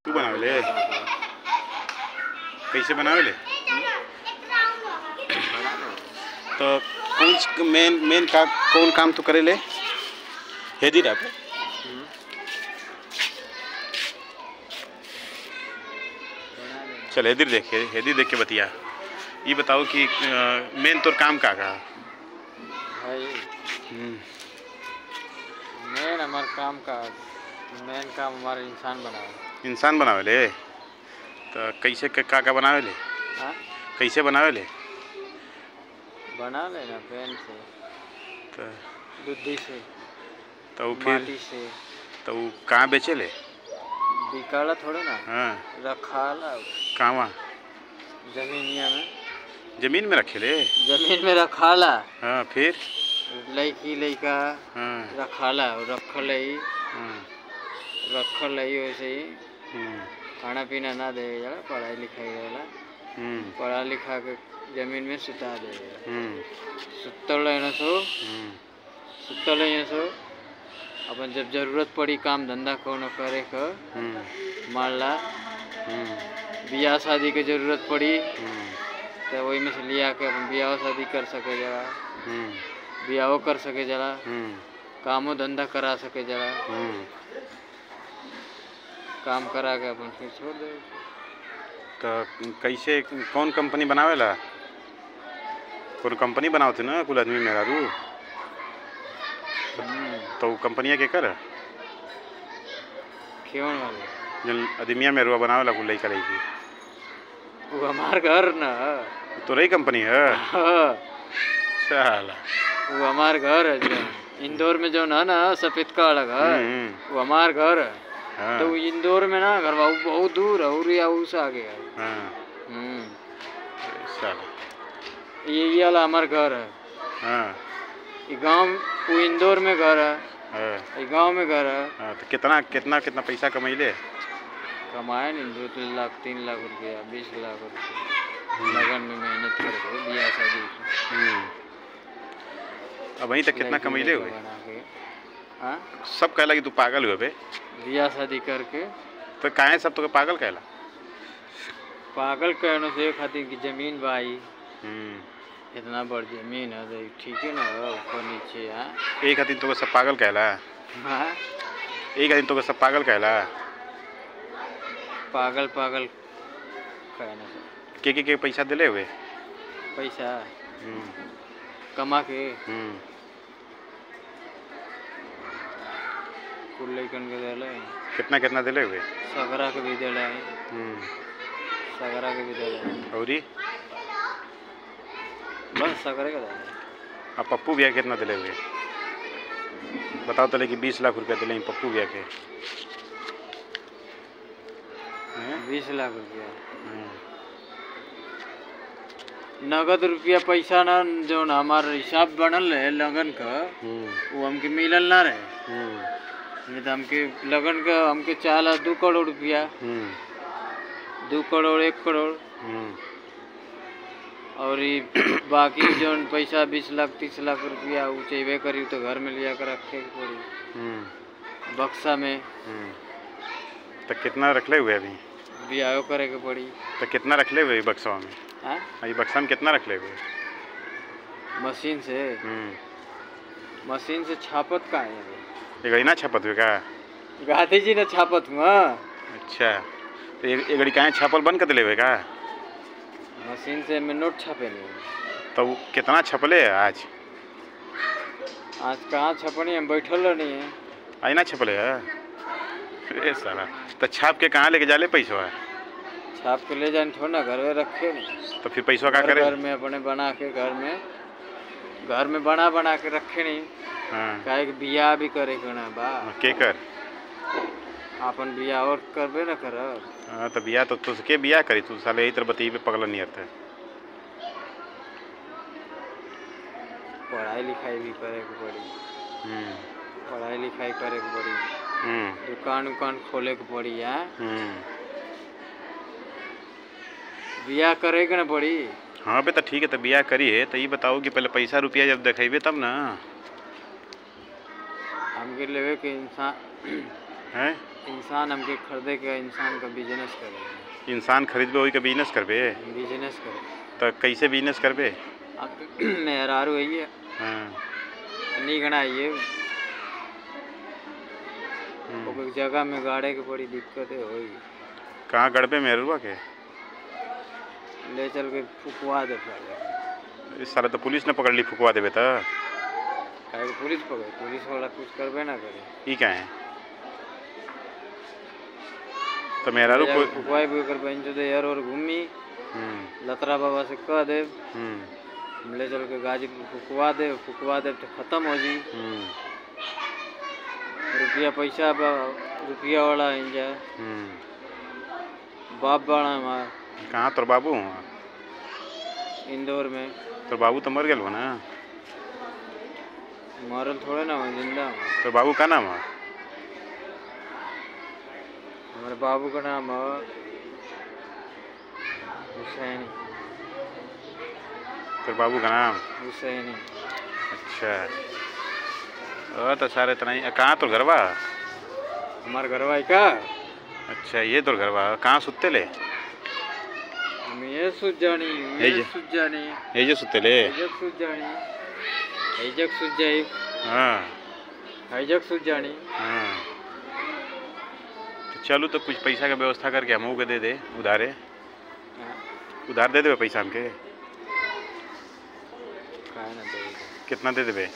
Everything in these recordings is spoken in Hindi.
तू बनावेले कैसे बनावेले? तो कौन मेन का कौन काम तो करेले? हेदी रहा चल हेदी देख के बतिया। ये बताओ कि मेन तो काम का मेन हमार काम का मेन काम हमारा इंसान बनावेले। तो कैसे का बनावेले? कैसे बनावेले? बना लेना पेन से, तो दूधी से, तो फिर माटी से। तो कहाँ बेचेले? बिकाला थोड़े ना। हाँ रखाला कहाँ? जमीनिया में। जमीन में रखेले? जमीन में रखाला। हाँ फिर लड़की लड़का रखाला रखल वैसे ही खाना पीना ना दे जाला, पढ़ाई लिखाई वाला पढ़ा लिखा के जमीन में सुता दे। सुतल सो अपन जब जरूरत पड़ी काम धंधा कोनो करे का मान ला बियाह शादी के जरूरत पड़ी तो वही में से लिया के अपन बियाह शादी कर सके जरा, बियाहो कर सके जरा, कामो धंधा करा सके जरा, काम करा के अपन फिर छोड़ दे। तो कैसे कौन कंपनी बनावेला? कौन कंपनी बनावते ना कुल आदमी मेरा रू? तो कंपनिया के कर क्यों वाले जन आदमिया में रुआ बनावेला कुल लइका लइकी? वो हमार घर ना तो रही कंपनी है। चला वो हमार घर है जो इंदौर में जो ना सफेद काला घर वो हमार घर है। हाँ। तो इंदौर में ना घर बहुत दूर है और या उस आगे है। ये वाला हमार घर है। हाँ। ये गांव वो इंदौर में घर है। ये गांव में घर है। हाँ। तो कितना पैसा कमैले? कमाए नहीं 2 लाख 3 लाख रुपया 20 लाख रुपया लगन में मेहनत करके बियाह शादी। अब वहीं तक कितना कमैले हुए? हाँ सब कहला कि तू पागल हुए बे बियाह शादी करके। तो काहे सब तो पागल कहला? पागल कहने से खातिर की जमीन भाई इतना बड़ जमीन है तो ठीक है ना ऊपर नीचे। एक दिन तो सब पागल कहला। हाँ एक दिन तो सब पागल कहला। पागल कहने से के पैसा दिले हुए? पैसा कमा के कुल लइकन के दिले। कितना दिले हुए? सगरा के भी दिले। सगरा के भी दिले औरी बस सगरे का दिले। अब पप्पू भैया कितना दिले हुए? बताओ तो लेकिन 20 लाख रुपया दिले पप्पू भैया के। 20 लाख रुपया नगद रुपया पैसा ना जो ना हमार हिसाब बनल है लगन का वो हमके मिलल ना रहे। नहीं तो हमके लगन का हमके चाला 2 करोड़ रुपया 2 करोड़ 1 करोड़ और बाकी जो पैसा 20 लाख 30 लाख रुपया वो चाहिए करी तो घर में लिया कर रखे पड़ी बक्सा में। तो कितना रखले हुए अभी? बियाह करे के पड़ी। तो कितना रखले हुए बक्सा में? ये बक्सा में कितना रखले हुए? मशीन से छापत का है ये ना छापत हुए का? गांधी जी ने छापत हुआ। अच्छा तो ये गड़ी कहाँ छापल बंद कर दिले हुए का? मशीन से में नोट छापे नहीं। तो कितना छपले आज कहाँ छपनी हम बैठल नहीं है। आज ना छपले है ए साला। तो छाप के कहाँ लेके जाले पैसा? छाप के ले जाने थोड़ा ना घर में रखे नहीं। तो फिर पैसा क्या करे? घर में अपने बना के घर में बना के रखे नहीं। काहे कि बियाह भी करे के ना बा के कर अपन बियाह और करबे ना कर। हाँ तो बियाह तो तुझके बियाह करी तू साले यही तरह बती पे पगला नहीं आता। पढ़ाई लिखाई भी करे के पड़ी। पढ़ाई लिखाई करे के पड़ी। दुकान खोले के पड़ी है। बियाह करे के ना पड़ी। हाँ बे तो ठीक है तो बियाह करिए तो ये बताओ कि पहले पैसा रुपया जब देखेबे तब ना हमके लेवे के इंसान हैं। इंसान हमके खरीदे के इंसान का बिजनेस करे। इंसान खरीदबे वही का बिजनेस करबे। बिजनेस करे तो कैसे बिजनेस करबे? अब मेहरारू है हाँ। नहीं गना ये ओके जगह में गाड़े के बड़ी दिक्कत है होई। कहाँ गड़बे मेहरुआ के? ले चल के फुकवा दे पहले। इस सारा तो पुलिस ने पकड़ ली, फुकवा देवे तो काहे को पुलिस पकड़े? पुलिस वाला कुछ करबे ना करे। ई क्या है? तो मेहरारू को फुकवाई भी कर बहन जो दे यार और घूमी लतरा बाबा से कह दे ले चल के गाजीपुर फुकवा दे तो खत्म हो जी। रुपया पैसा रुपया वाला इंजा बाप बाड़ा हमार। कहाँ तोर बाबू? इंदौर में। तोर बाबू तो मर गए हो ना? मरल थोड़े ना हो, जिंदा हो। तोर बाबू का नाम है? हमारे बाबू का नाम है हुसैनी। तोर बाबू का नाम हुसैनी। अच्छा तो सारे इतना ही। कहाँ तोर घरवा? हमारे घरवा का? अच्छा ये तोर घरवा कहाँ सुते ले? हम ये सूझ जानी ये सूझ जानी ये जो सुते ले हैजक सूझ जानी हैजक सूझ जाई। हाँ हैजक सूझ जानी। हाँ तो चलो तो कुछ पैसा का व्यवस्था करके हम के दे दे उधारे। उधार दे देवे पैसा हमके? काहे ना दे? कितना दे देवे?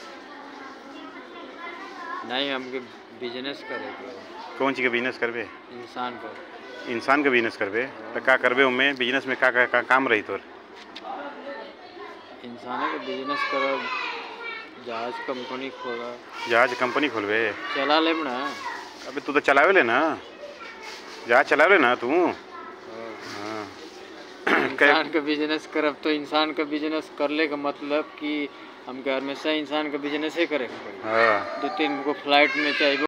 नहीं हमके बिजनेस करेंगे। कौन चीज़ का बिजनेस करबे? इंसान का। इंसान का बिजनेस करबे? तो का करबे उनमें बिजनेस में का काम रही तोर? इंसान का बिजनेस करो, जहाज कंपनी खोला। जहाज कंपनी खोलबे? चला ले ना। अबे तू तो चलावे ले ना, जहाज चलावे ना तू। हाँ इंसान का बिजनेस करब तो इंसान का बिजनेस करले का मतलब कि हमके हमेशा इंसान का बिजनेस ही करे के पड़ी। हाँ 2-3 को फ्लाइट में चाहिए।